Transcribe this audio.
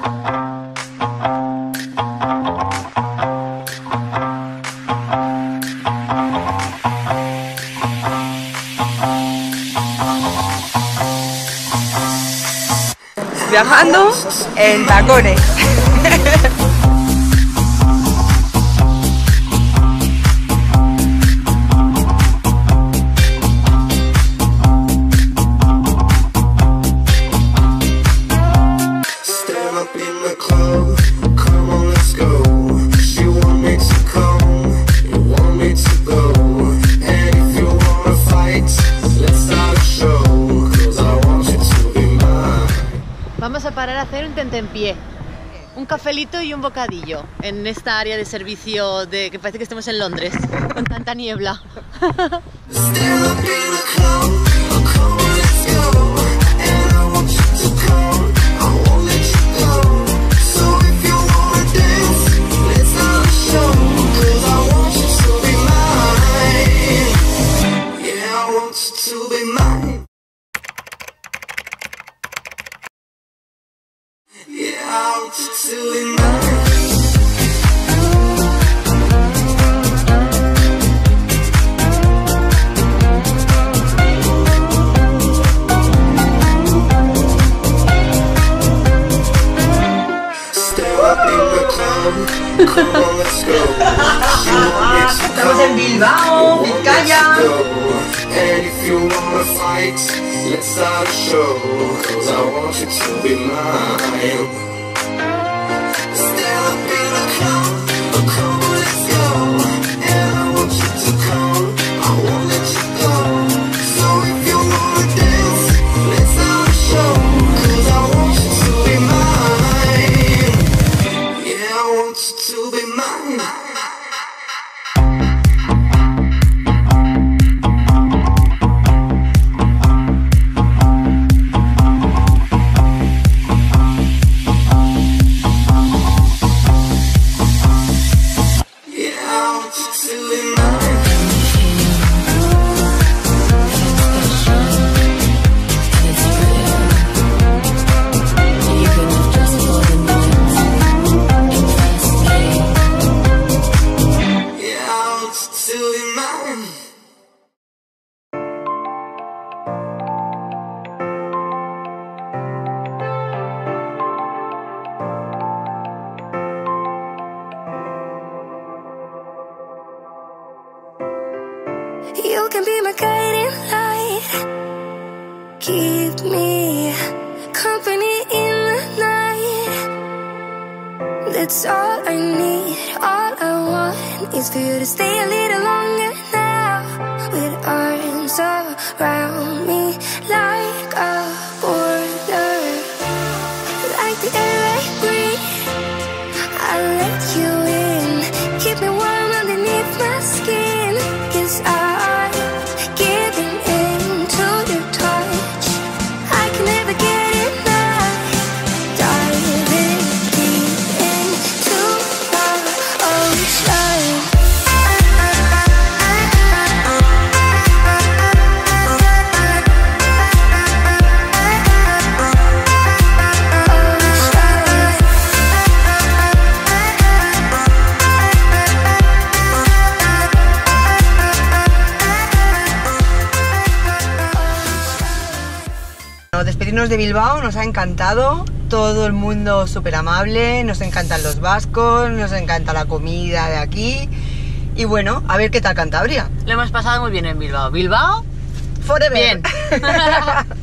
Viajando en tacones. Vamos a parar a hacer un tentempié, un cafelito y un bocadillo en esta área de servicio de que parece que estemos en Londres, con tanta niebla. Estamos en Bilbao, Vizcaya. You can be my guiding light, keep me company in the night. That's all I need, all I want is for you to stay a little longer now, with arms around me like a border, like the air I breathe. I'll let you in, keep me warm underneath my skin, 'cause I'm giving in to your touch. I can never get enough, diving deep into the ocean. Despedirnos de Bilbao nos ha encantado, todo el mundo súper amable, nos encantan los vascos, nos encanta la comida de aquí y bueno, a ver qué tal Cantabria. Lo hemos pasado muy bien en Bilbao. ¿Bilbao? Forever. Bien.